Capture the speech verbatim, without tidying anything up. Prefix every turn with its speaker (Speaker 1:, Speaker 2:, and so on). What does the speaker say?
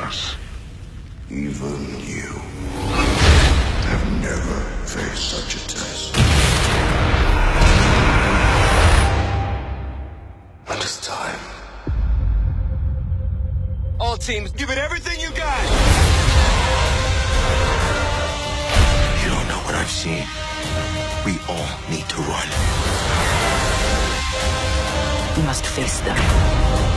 Speaker 1: us. Even you have never faced such a test. And it's time.
Speaker 2: All teams, give it everything you got!
Speaker 1: You don't know what I've seen. We all need to run.
Speaker 3: We must face them.